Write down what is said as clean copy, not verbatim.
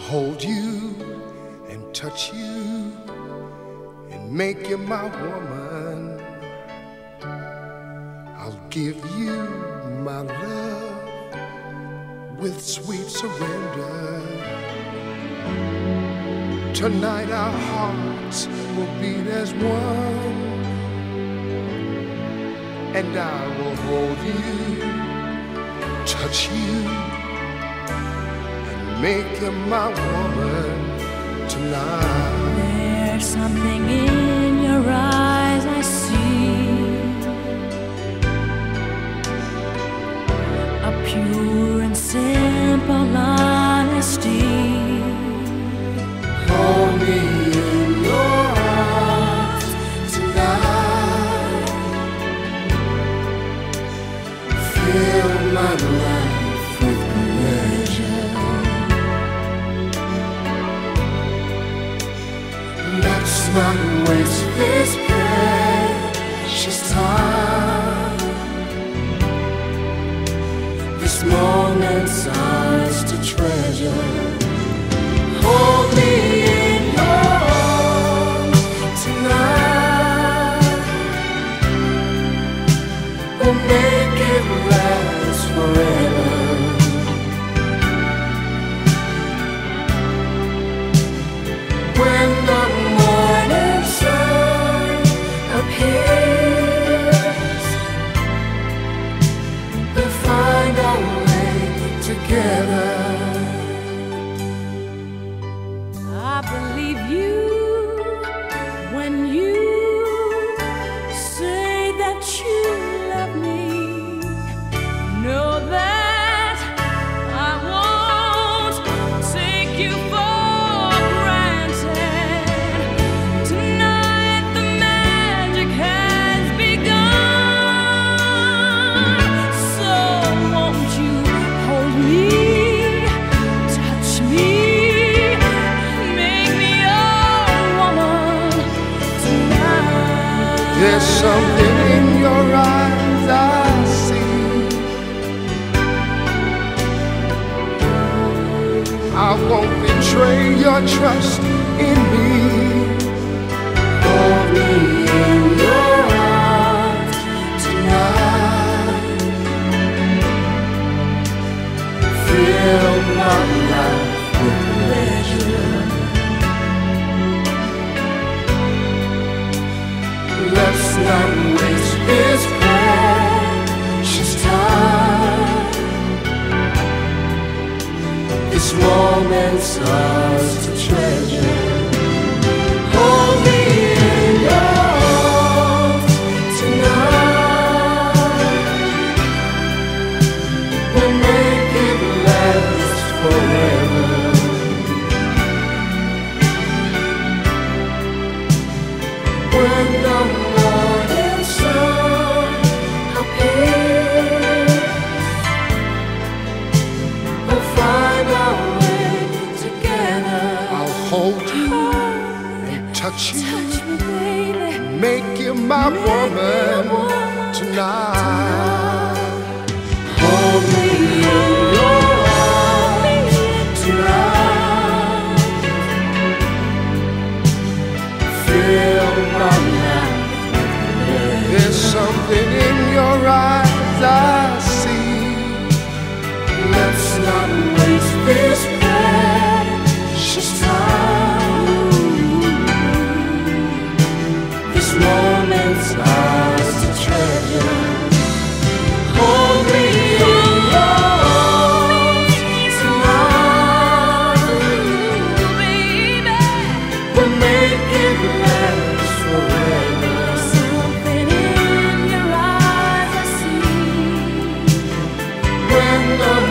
hold you and touch you and make you my woman. I'll give you my love with sweet surrender. Tonight our hearts will beat as one, and I will hold you, touch you, and make you my woman tonight. There's something in your eyes I see, a pure and simple honesty. Hold me in your arms tonight. Fill my life with pleasure. Let's not waste this precious time. This moment's ours to treasure. Hold me in your arms tonight. We'll make it last forever. When the morning sun appears, we'll find our way together. I believe you when you say that you love me. Know that I won't take you for granted. Tonight the magic has begun. So won't you hold me, touch me, there's something in your eyes I see. I won't betray your trust in me. Hold me in your arms tonight. Fill my life with pleasure. Let's not waste this precious time. This moment's ours to treasure. Hold me in your arms tonight. We'll make it last forever. When the morning sun appears, we'll find our way together. I'll hold you and touch you, make you my woman tonight. Hold me in your arms tonight. Feel my life. There's something in your eyes I see. Let's not waste this precious time. This moment's ours to treasure. Hold me in your arms tonight, baby. We'll make it last forever. Something in your eyes I see. When the